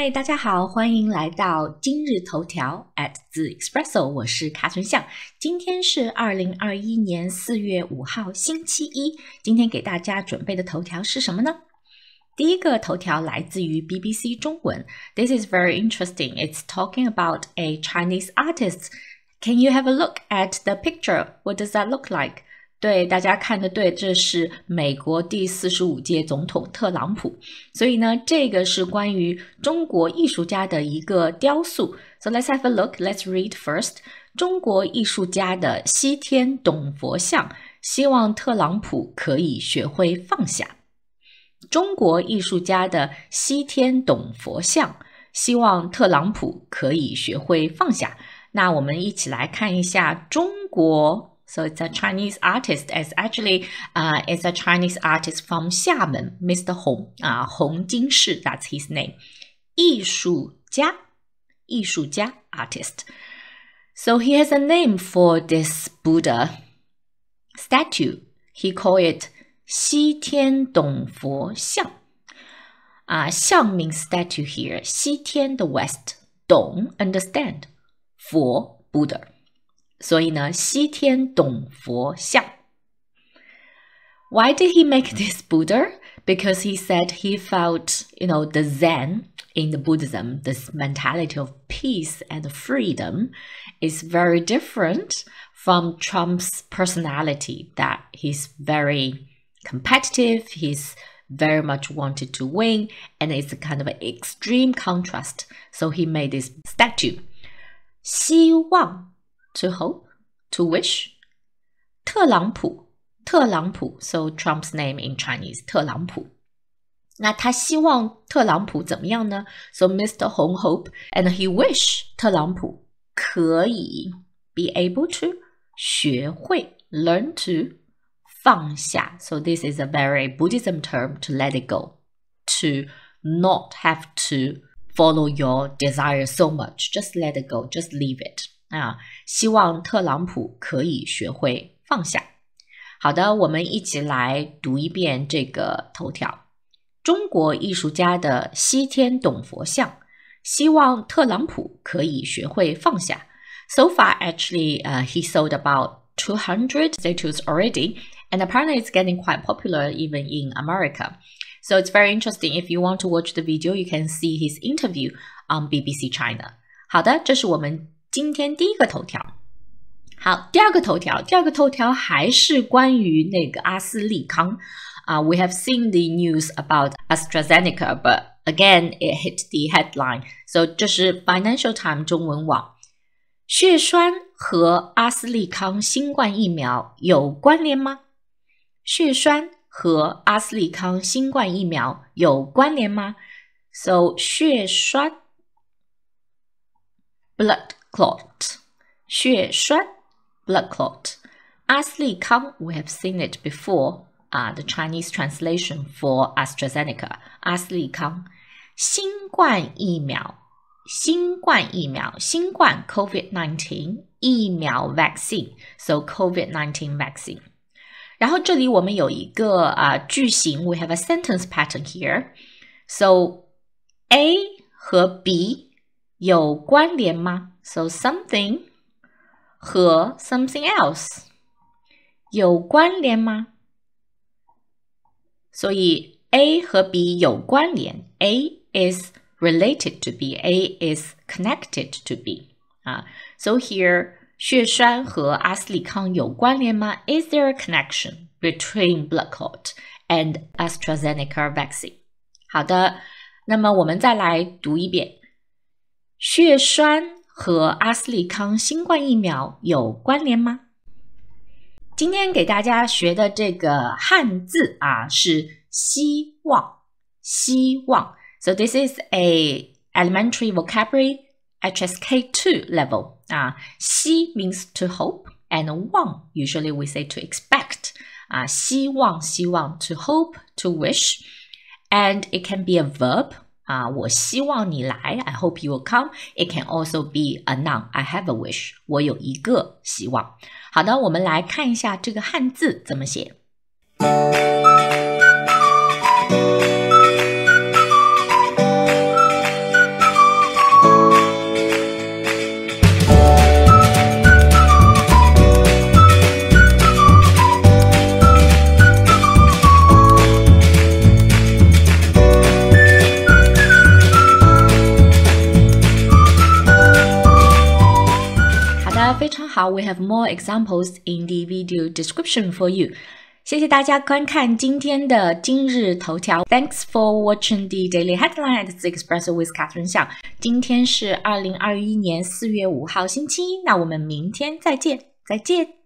嗨，大家好，欢迎来到今日头条 at the Espresso， 我是卡春象。今天是2021年4月5号星期一，今天给大家准备的头条是什么呢？第一个头条来自于 BBC 中文 This is very interesting. It's talking about a Chinese artist. Can you have a look at the picture? What does that look like?对，大家看的对，这是美国第45届总统特朗普。所以呢，这个是关于中国艺术家的一个雕塑。So let's have a look. Let's read first. 中国艺术家的西天董佛像，希望特朗普可以学会放下。中国艺术家的西天董佛像，希望特朗普可以学会放下。那我们一起来看一下中国。So it's a Chinese artist. It's actually it's a Chinese artist from Xiamen, Mr. Hong. 洪金士 that's his name. 艺术家 artist. So he has a name for this Buddha statue. He called it 西天董佛像。像 means statue here. 西天 the west. 董 understand. 佛 Buddha.所以呢，西天董佛像。Why did he make this Buddha? Because he said he felt, the Zen in the Buddhism, this mentality of peace and freedom is very different from Trump's personality, that he's very competitive, he's very much wanted to win, and it's a kind of an extreme contrast. So he made this statue. 希望To hope, to wish. 特朗普 so Trump's name in Chinese, 特朗普。那他希望特朗普怎么样呢？ So Mr. Hong hope and he wish 特朗普可以 be able to 学会 learn to 放下。 So this is a very Buddhism term to let it go, to not have to follow your desire so much. Just let it go, just leave it.希望特朗普可以学会放下。好的，我们一起来读一遍这个头条。中国艺术家的西天董佛像，希望特朗普可以学会放下。So far, actually, he sold about 200 statues already, and apparently it's getting quite popular even in America. So it's very interesting. If you want to watch the video, you can see his interview on BBC China. 好的，这是我们今天第一个头条。好，第二个头条还是关于那个阿斯利康。We have seen the news about AstraZeneca, but again, it hit the headline. So 这是 Financial Times 中文网。血栓和阿斯利康新冠疫苗有关联吗？血栓和阿斯利康新冠疫苗有关联吗？ So 血栓 blood clot 血栓 blood clot 阿斯利康 we have seen it before the Chinese translation for AstraZeneca 阿斯利康新冠疫苗 COVID-19 疫苗 vaccine so COVID-19 vaccine 然后这里我们有一个句型 we have a sentence pattern here so A 和 B 有关联吗？ So something 和 something else 有关联吗？所以 A 和 B 有关联 A is related to B A is connected to B So here 血栓和阿斯利康有关联吗？ Is there a connection between blood clot and AstraZeneca vaccine? 好的，那么我们再来读一遍血栓和阿斯利康新冠疫苗有关联吗？今天给大家学的这个汉字是希望 So this is a elementary vocabulary HSK2 level 希 means to hope and 望 usually we say to expect 希望 to hope, to wish and it can be a verb我希望你来 I hope you will come. It can also be a noun. I have a wish. 我有一个希望。好的，我们来看一下这个汉字怎么写。 非常好。We have more examples in the video description for you. 谢谢大家观看今天的今日头条。Thanks for watching the daily headline at The Expresso with Catherine Xiang. 今天是2021年4月5号星期一，那我们明天再见，再见。